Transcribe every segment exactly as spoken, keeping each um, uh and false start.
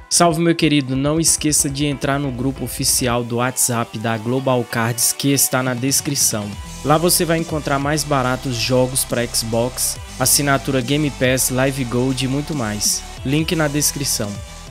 Salve, meu querido, não esqueça de entrar no grupo oficial do WhatsApp da Global Cards que está na descrição. Lá você vai encontrar mais baratos jogos para Xbox, assinatura Game Pass, Live Gold e muito mais. Link na descrição.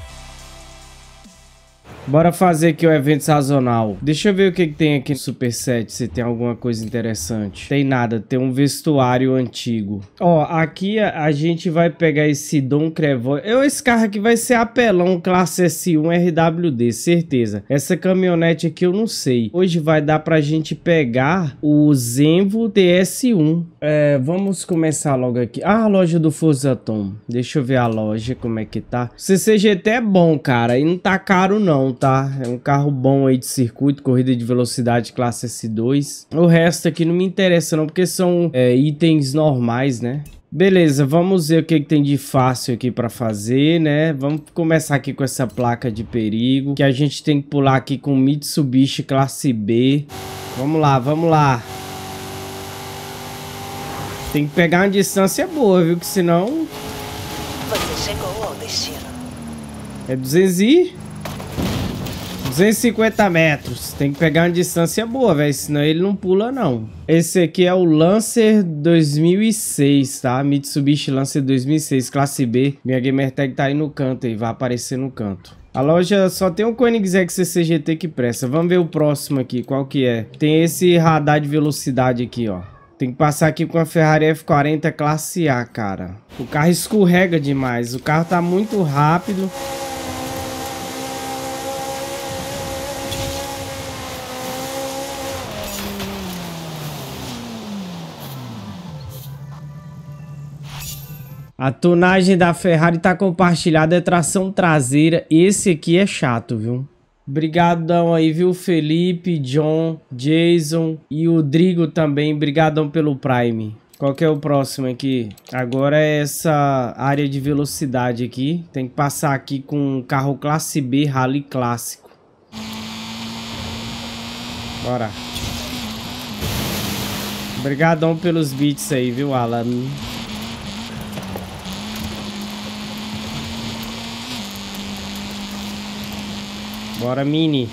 Bora fazer aqui o evento sazonal. Deixa eu ver o que, que tem aqui no Superset, se tem alguma coisa interessante. Tem nada, tem um vestuário antigo. Ó, aqui a, a gente vai pegar esse Dom Crevoy. Eu, esse carro aqui vai ser apelão, classe S um R W D, certeza. Essa caminhonete aqui eu não sei. Hoje vai dar pra gente pegar o Zenvo T S um. É, vamos começar logo aqui. Ah, a loja do Forza Tom. Deixa eu ver a loja, como é que tá. C C G T é bom, cara, e não tá caro não. Tá? É um carro bom aí de circuito, corrida de velocidade classe S dois. O resto aqui não me interessa não, porque são é, itens normais, né? Beleza, vamos ver o que, que tem de fácil aqui para fazer, né? Vamos começar aqui com essa placa de perigo, que a gente tem que pular aqui com Mitsubishi classe B. Vamos lá, vamos lá. Tem que pegar uma distância boa, viu? Que senão... Você chegou ao destino. É duzentos e... duzentos e cinquenta metros. Tem que pegar uma distância boa, velho. Senão ele não pula, não. Esse aqui é o Lancer dois mil e seis, tá? Mitsubishi Lancer dois mil e seis, classe B. Minha Gamertag tá aí no canto aí. Vai aparecer no canto. A loja só tem um Koenigsegg C C G T que presta. Vamos ver o próximo aqui. Qual que é? Tem esse radar de velocidade aqui, ó. Tem que passar aqui com a Ferrari F quarenta classe A, cara. O carro escorrega demais. O carro tá muito rápido. A tonagem da Ferrari tá compartilhada, é tração traseira. Esse aqui é chato, viu? Brigadão aí, viu? Felipe, John, Jason e o Drigo também. Brigadão pelo Prime. Qual que é o próximo aqui? Agora é essa área de velocidade aqui. Tem que passar aqui com um carro classe B, Rally clássico. Bora. Brigadão pelos beats aí, viu, Alan? Bora, Mini.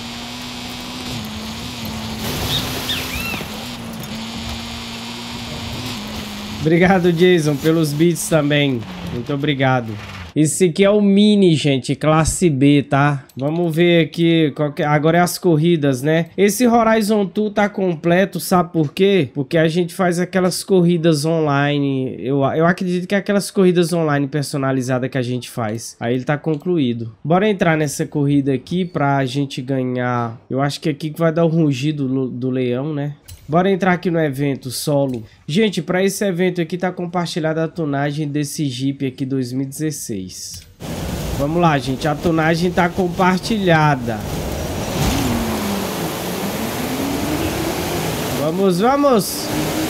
Obrigado, Jason, pelos beats também. Muito obrigado. Esse aqui é o Mini, gente, classe B, tá? Vamos ver aqui, qual que... agora é as corridas, né? Esse Horizon dois tá completo, sabe por quê? Porque a gente faz aquelas corridas online, eu, eu acredito que é aquelas corridas online personalizadas que a gente faz. Aí ele tá concluído. Bora entrar nessa corrida aqui pra gente ganhar, eu acho que aqui que vai dar o rugido do, do leão, né? Bora entrar aqui no evento solo. Gente, para esse evento aqui tá compartilhada a tonagem desse Jeep aqui dois mil e dezesseis. Vamos lá, gente. A tonagem tá compartilhada. Vamos, vamos.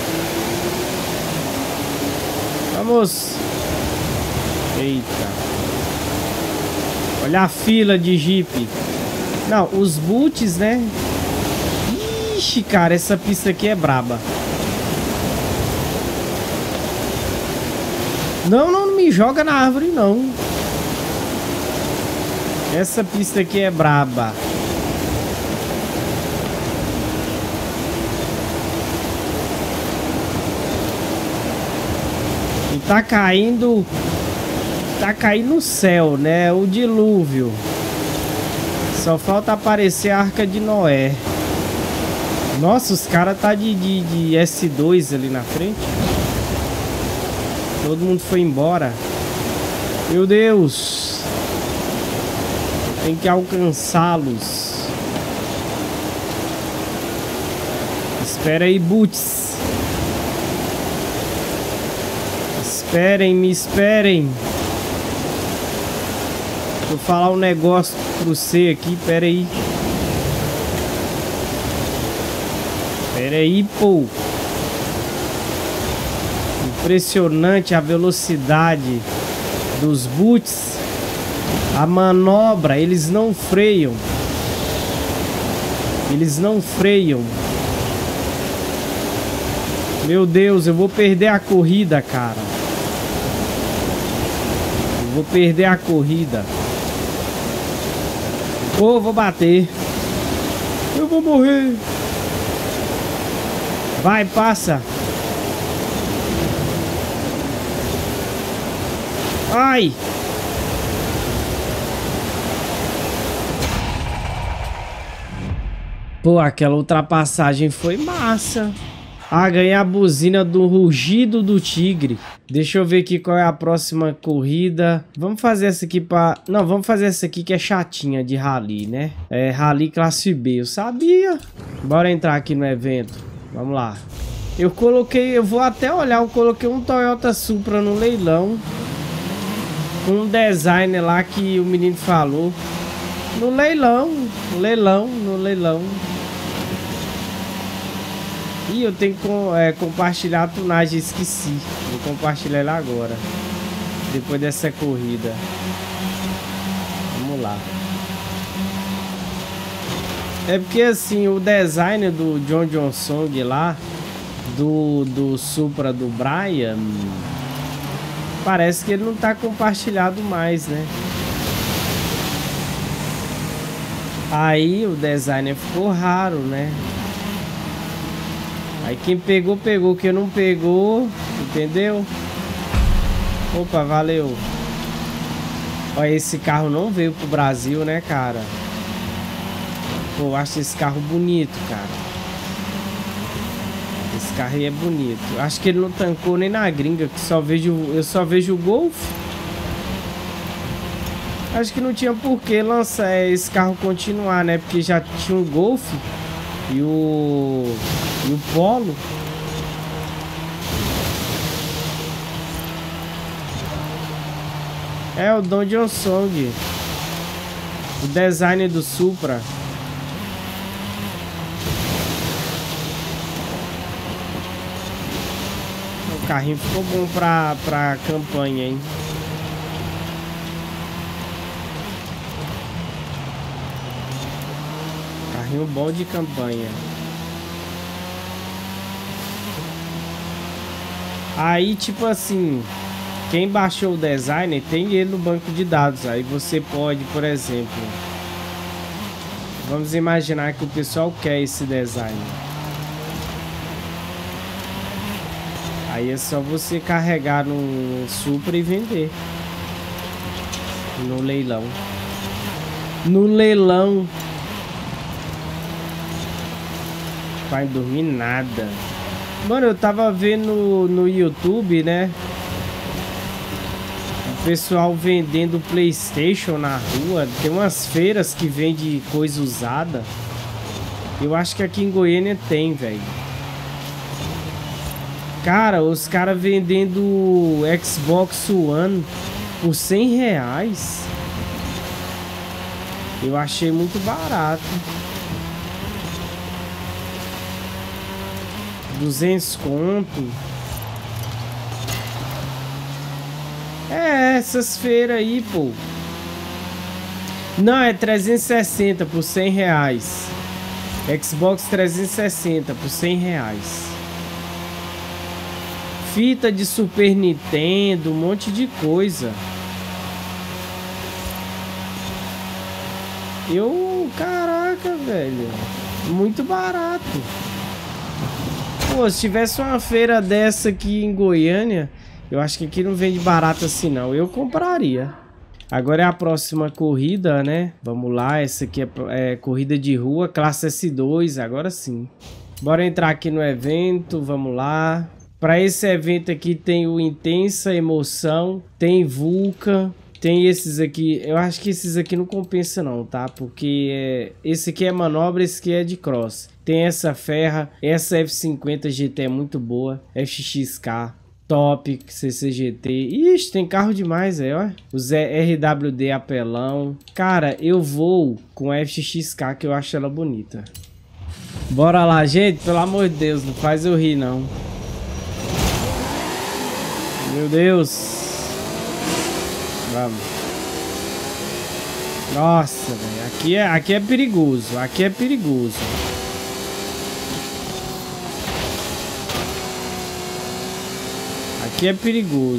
Vamos. Eita. Olha a fila de Jeep. Não, os boots, né? Ixi, cara, essa pista aqui é braba. Não, não, não me joga na árvore, não. Essa pista aqui é braba. E tá caindo... Tá caindo no céu, né? O dilúvio. Só falta aparecer a Arca de Noé. Nossa, os caras tá de, de, de S dois ali na frente. Todo mundo foi embora. Meu Deus. Tem que alcançá-los. Espera aí, Boots. Esperem, me esperem. Vou falar um negócio pro você aqui, pera aí. Pera aí, pô. Impressionante a velocidade dos boots. A manobra, eles não freiam. Eles não freiam. Meu Deus, eu vou perder a corrida, cara. Eu vou perder a corrida. Ô, oh, vou bater. Eu vou morrer. Vai, passa. Ai. Pô, aquela ultrapassagem foi massa. Ah, ganhei a buzina do rugido do tigre. Deixa eu ver aqui qual é a próxima corrida. Vamos fazer essa aqui pra... Não, vamos fazer essa aqui que é chatinha de rally, né? É rally classe B, eu sabia. Bora entrar aqui no evento. Vamos lá. Eu coloquei, eu vou até olhar, eu coloquei um Toyota Supra no leilão. Com um designer lá que o menino falou. No leilão, no leilão, no leilão. Ih, eu tenho que é, compartilhar a tunagem, esqueci. Vou compartilhar ela agora. Depois dessa corrida. Vamos lá. É porque assim, o design do John John Song lá, do, do Supra do Brian, parece que ele não tá compartilhado mais, né? Aí o designer ficou raro, né? Aí quem pegou, pegou. Quem não pegou, entendeu? Opa, valeu. Olha, esse carro não veio pro Brasil, né, cara? Pô, eu acho esse carro bonito, cara. Esse carro aí é bonito. Eu acho que ele não tancou nem na gringa, que só vejo, eu só vejo o Golf. Acho que não tinha por que lançar esse carro continuar, né? Porque já tinha o Golf e o... E o Polo. É o Don John Song. O design do Supra. O carrinho ficou bom pra, pra campanha, hein? Carrinho bom de campanha. Aí, tipo assim, quem baixou o design tem ele no banco de dados. Aí você pode, por exemplo, vamos imaginar que o pessoal quer esse design. Aí é só você carregar no Supra e vender no leilão. No leilão. Vai dormir nada. Mano, eu tava vendo no, no YouTube, né? O pessoal vendendo PlayStation na rua. Tem umas feiras que vende coisa usada. Eu acho que aqui em Goiânia tem, velho. Cara, os caras vendendo Xbox One por cem reais. Eu achei muito barato. duzentos conto. É, essas feiras aí, pô. Não, é trezentos e sessenta por cem reais. Xbox trezentos e sessenta por cem reais. Fita de Super Nintendo, um monte de coisa. Eu, caraca, velho. Muito barato. Pô, se tivesse uma feira dessa aqui em Goiânia, eu acho que aqui não vende barato assim não. Eu compraria. Agora é a próxima corrida, né? Vamos lá, essa aqui é, é corrida de rua, classe S dois, agora sim. Bora entrar aqui no evento, vamos lá. Para esse evento aqui tem o Intensa Emoção, tem Vulcan, tem esses aqui. Eu acho que esses aqui não compensa não, tá? Porque é, esse aqui é manobra, esse aqui é de cross. Tem essa Ferra, essa F cinquenta G T é muito boa, F X K, top, C C G T. Ixi, tem carro demais aí, ó. O R W D apelão. Cara, eu vou com a F X K que eu acho ela bonita. Bora lá, gente, pelo amor de Deus, não faz eu rir não. Meu Deus. Vamos. Nossa, velho. Aqui é, aqui é perigoso. Aqui é perigoso. Aqui é perigoso.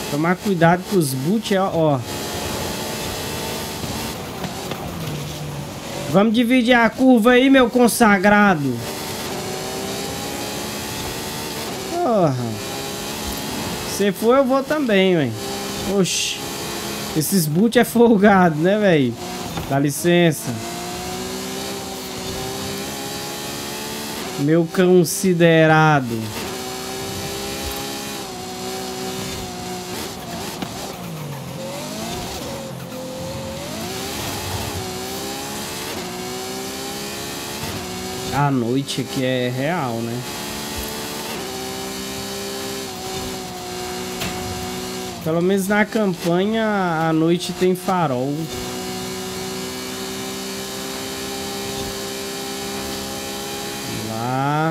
Tomar cuidado com os boot, ó. Vamos dividir a curva aí, meu consagrado. Porra. Se for, eu vou também, velho. Oxi. Esses boot é folgado, né, velho? Dá licença. Meu considerado. A noite aqui é real, né? Pelo menos na campanha a noite tem farol. Lá.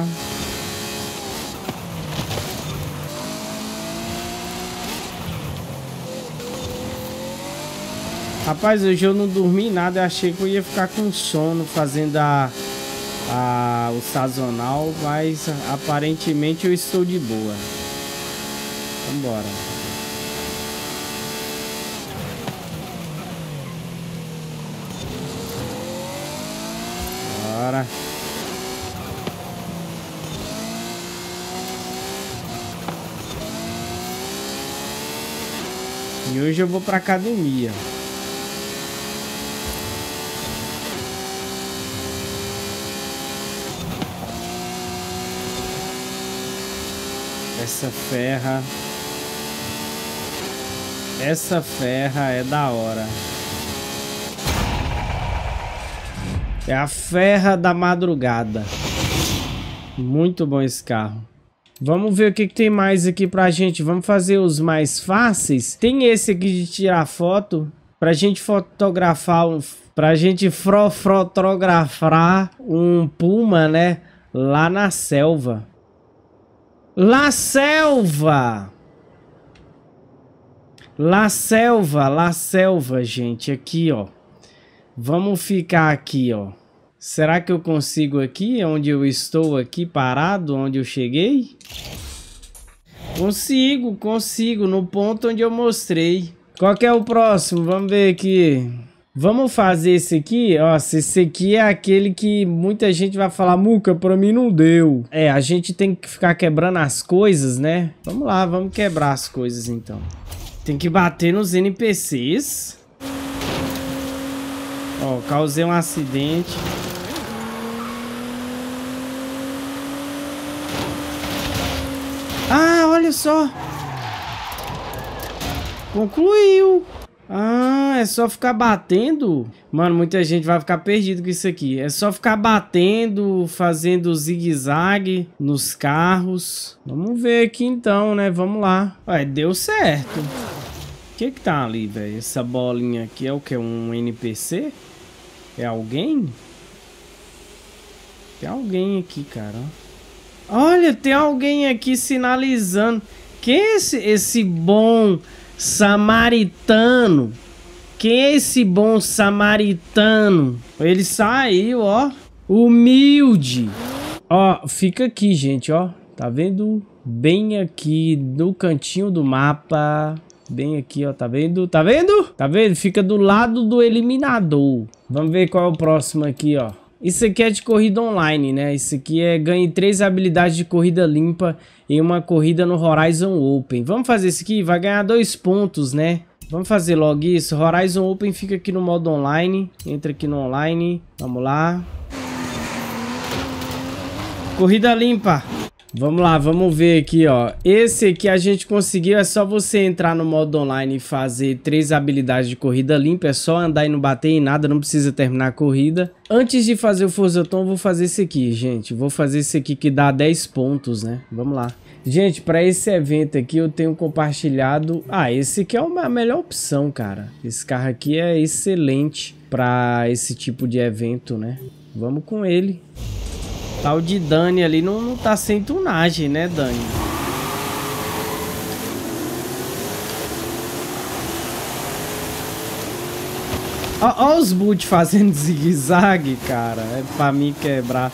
Rapaz, hoje eu não dormi nada. Eu achei que eu ia ficar com sono fazendo a... Ah, o sazonal, mas aparentemente eu estou de boa. Vambora. Bora. E hoje eu vou pra academia. Essa ferra. Essa ferra é da hora. É a ferra da madrugada. Muito bom esse carro. Vamos ver o que, que tem mais aqui pra gente. Vamos fazer os mais fáceis. Tem esse aqui de tirar foto. Pra gente fotografar. Um, pra gente fotografar um puma, né? Lá na selva. La Selva! La Selva, La Selva, gente. Aqui, ó. Vamos ficar aqui, ó. Será que eu consigo aqui? Onde eu estou aqui, parado? Onde eu cheguei? Consigo, consigo. No ponto onde eu mostrei. Qual que é o próximo? Vamos ver aqui. Vamos fazer esse aqui, ó, esse aqui é aquele que muita gente vai falar, Muca, pra mim não deu. É, a gente tem que ficar quebrando as coisas, né? Vamos lá, vamos quebrar as coisas então. Tem que bater nos N P Cs. Ó, causei um acidente. Ah, olha só. Concluiu. Ah, é só ficar batendo? Mano, muita gente vai ficar perdido com isso aqui. É só ficar batendo, fazendo zigue-zague nos carros. Vamos ver aqui então, né? Vamos lá. Ué, deu certo. O que que tá ali, velho? Essa bolinha aqui é o que? Um N P C? É alguém? Tem alguém aqui, cara. Olha, tem alguém aqui sinalizando. Quem é esse, esse bom... samaritano? Quem é esse bom samaritano? Ele saiu, ó. Humilde. Ó, fica aqui, gente, ó. Tá vendo? Bem aqui no cantinho do mapa. Bem aqui, ó. Tá vendo? Tá vendo? Tá vendo? Fica do lado do eliminador. Vamos ver qual é o próximo aqui, ó. Isso aqui é de corrida online, né? Isso aqui é ganhe três habilidades de corrida limpa em uma corrida no Horizon Open. Vamos fazer isso aqui? Vai ganhar dois pontos, né? Vamos fazer logo isso. Horizon Open fica aqui no modo online. Entra aqui no online. Vamos lá. Corrida limpa. Vamos lá, vamos ver aqui, ó. Esse aqui a gente conseguiu. É só você entrar no modo online e fazer três habilidades de corrida limpa. É só andar e não bater em nada, não precisa terminar a corrida. Antes de fazer o Forza Tom, vou fazer esse aqui, gente. Vou fazer esse aqui que dá dez pontos, né? Vamos lá. Gente, para esse evento aqui eu tenho compartilhado... Ah, esse aqui é a melhor opção, cara. Esse carro aqui é excelente para esse tipo de evento, né? Vamos com ele. Tal de Dani ali não, não tá sem tunagem, né, Dani? Ó, ó os boot fazendo zigue-zague, cara. É pra mim quebrar.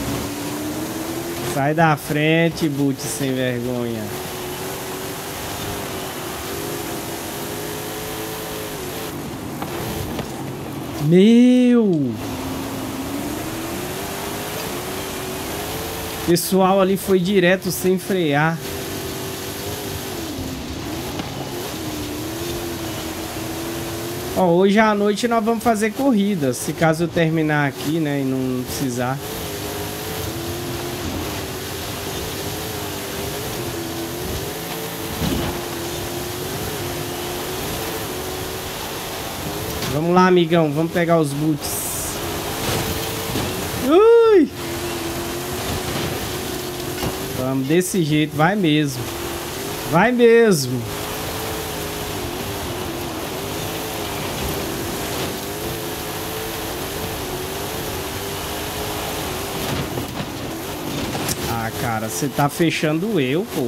Sai da frente, boot sem vergonha. Meu! O pessoal ali foi direto sem frear. Ó, hoje à noite nós vamos fazer corridas. Se caso eu terminar aqui, né, e não precisar. Vamos lá, amigão. Vamos pegar os boots. Ui! Vamos desse jeito. Vai mesmo. Vai mesmo. Ah, cara. Você tá fechando eu, pô.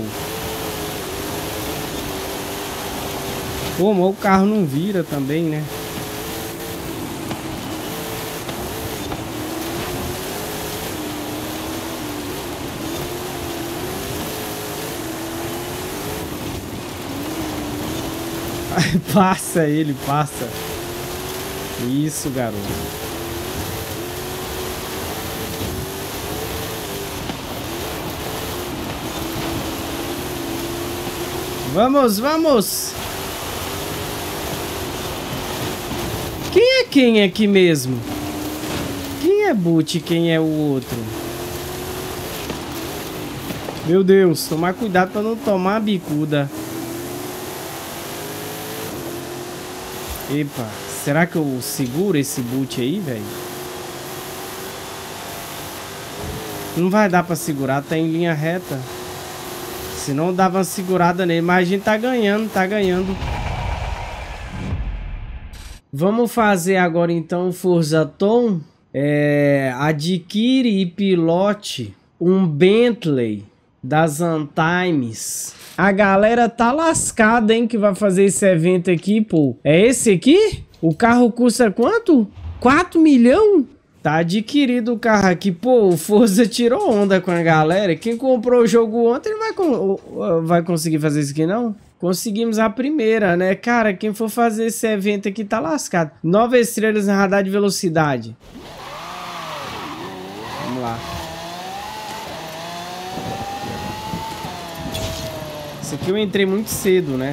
Pô, mas o carro não vira também, né? Passa ele, passa. Isso, garoto. Vamos, vamos. Quem é quem aqui mesmo? Quem é Boot e quem é o outro? Meu Deus, tomar cuidado para não tomar a bicuda. Epa, será que eu seguro esse boot aí, velho? Não vai dar pra segurar, tá em linha reta. Senão dava uma segurada nele, mas a gente tá ganhando, tá ganhando. Vamos fazer agora então o Forza Tom. É, adquire e pilote um Bentley das Antimes. A galera tá lascada, hein, que vai fazer esse evento aqui, pô. É esse aqui? O carro custa quanto? quatro milhões? Tá adquirido o carro aqui. Pô, o Forza tirou onda com a galera. Quem comprou o jogo ontem não vai, con vai conseguir fazer isso aqui, não? Conseguimos a primeira, né? Cara, quem for fazer esse evento aqui tá lascado. Nove estrelas em radar de velocidade. Vamos lá. Esse aqui eu entrei muito cedo, né?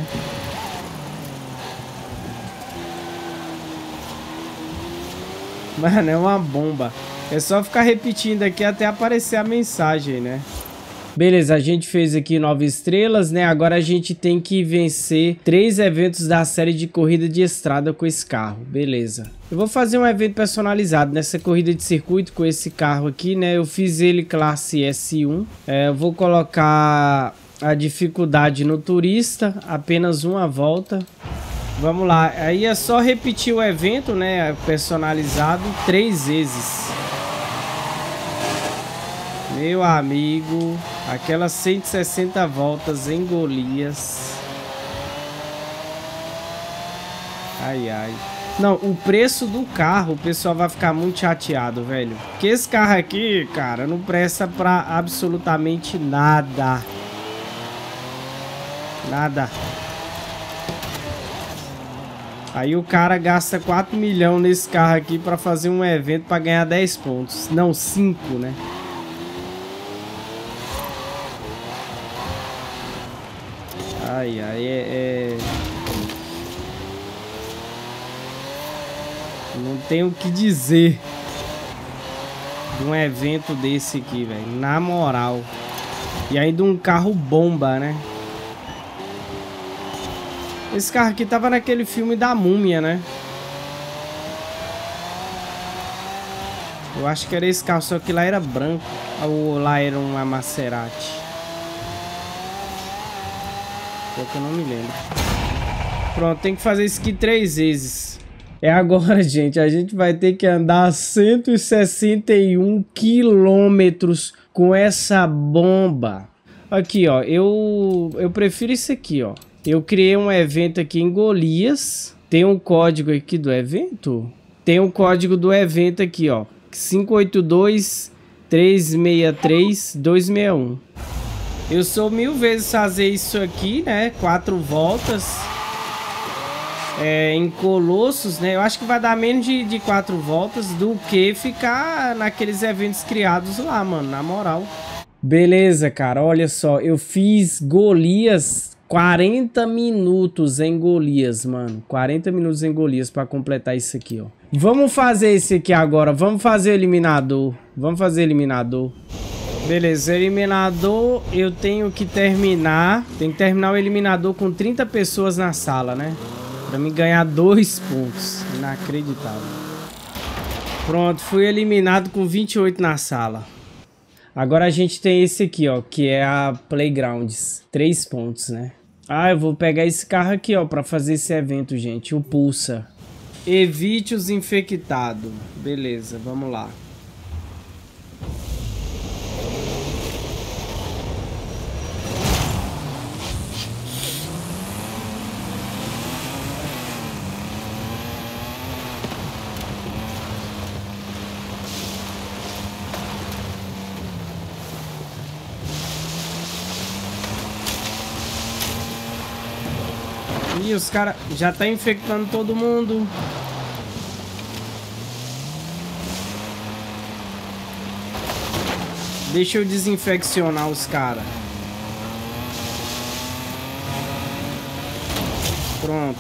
Mano, é uma bomba. É só ficar repetindo aqui até aparecer a mensagem, né? Beleza, a gente fez aqui nove estrelas, né? Agora a gente tem que vencer três eventos da série de corrida de estrada com esse carro. Beleza. Eu vou fazer um evento personalizado nessa corrida de circuito com esse carro aqui, né? Eu fiz ele classe S um. É, eu vou colocar a dificuldade no turista, apenas uma volta. Vamos lá, aí é só repetir o evento, né, personalizado três vezes. Meu amigo, aquelas cento e sessenta voltas em Golias. Ai, ai. Não, o preço do carro, o pessoal vai ficar muito chateado, velho. Porque esse carro aqui, cara, não presta pra absolutamente nada. Nada. Aí o cara gasta quatro milhões nesse carro aqui pra fazer um evento pra ganhar dez pontos. Não, cinco, né? Ai, ai, é... é... Não tenho o que dizer de um evento desse aqui, velho. Na moral. E ainda um carro bomba, né? Esse carro aqui tava naquele filme da Múmia, né? Eu acho que era esse carro, só que lá era branco. Ou lá era uma Maserati. Só que eu não me lembro. Pronto, tem que fazer isso aqui três vezes. É agora, gente. A gente vai ter que andar cento e sessenta e um quilômetros com essa bomba. Aqui, ó. Eu, eu prefiro isso aqui, ó. Eu criei um evento aqui em Golias. Tem um código aqui do evento? Tem um código do evento aqui, ó. cinco oito dois, três seis três, dois seis um. Eu sou mil vezes fazer isso aqui, né? Quatro voltas. é, em Colossos, né? Eu acho que vai dar menos de, de quatro voltas do que ficar naqueles eventos criados lá, mano, na moral. Beleza, cara, olha só, eu fiz Golias, quarenta minutos em Golias, mano. quarenta minutos em Golias pra completar isso aqui, ó. Vamos fazer esse aqui agora, vamos fazer eliminador. Vamos fazer eliminador. Beleza, eliminador, eu tenho que terminar. Tem que terminar o eliminador com trinta pessoas na sala, né? Pra mim ganhar dois pontos. Inacreditável. Pronto, fui eliminado com vinte e oito na sala. Agora a gente tem esse aqui, ó, que é a Playgrounds. três pontos, né? Ah, eu vou pegar esse carro aqui, ó, pra fazer esse evento, gente. O Pulsa. Evite os infectados. Beleza, vamos lá. Ih, os caras já tá infectando todo mundo. Deixa eu desinfeccionar os caras. Pronto.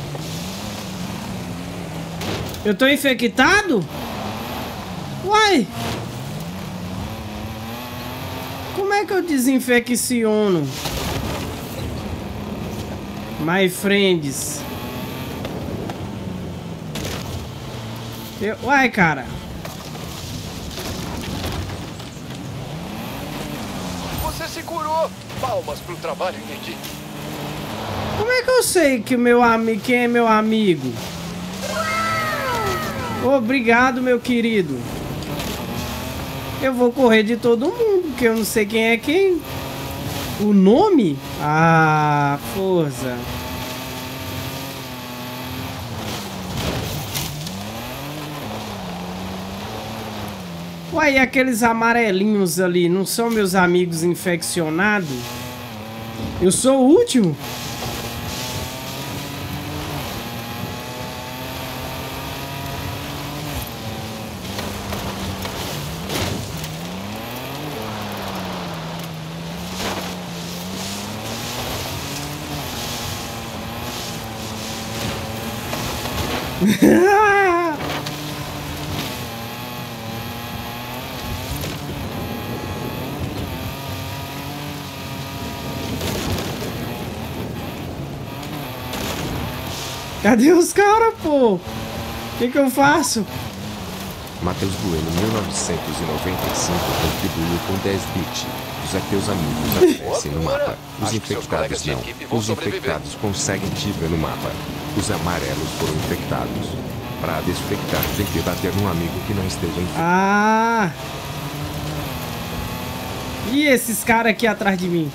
Eu tô infectado? Uai! Como é que eu desinfecciono? My friends. Eu... Uai, cara. Você se curou. Palmas pro trabalho em equipe. Como é que eu sei que o meu amigo, quem é meu amigo? Obrigado, meu querido. Eu vou correr de todo mundo, porque eu não sei quem é quem. O nome? Ah, força. Ué, e aqueles amarelinhos ali, não são meus amigos infeccionados? Eu sou o último? Cadê os caras, pô? O que que eu faço? Matheus Bueno, mil novecentos e noventa e cinco, contribuiu com dez bits. Os teus amigos aparecem no mapa. Os infectados não. Os infectados conseguem te ver no mapa. Os amarelos foram infectados. Para desinfectar, tem que bater num amigo que não esteja infectado. Ah! E esses caras aqui atrás de mim?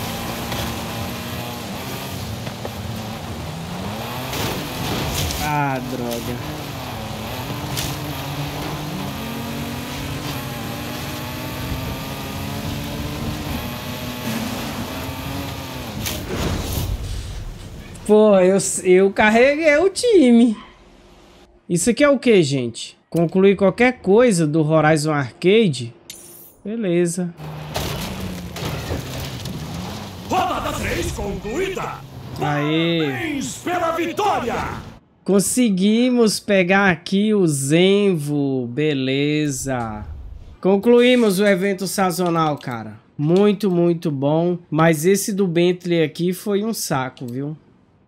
Ah, droga. Pô, eu, eu carreguei o time. Isso aqui é o que, gente? Concluir qualquer coisa do Horizon Arcade? Beleza. Rodada três concluída. Aê. Parabéns pela vitória. Conseguimos pegar aqui o Zenvo. Beleza. Concluímos o evento sazonal, cara. Muito, muito bom. Mas esse do Bentley aqui foi um saco, viu?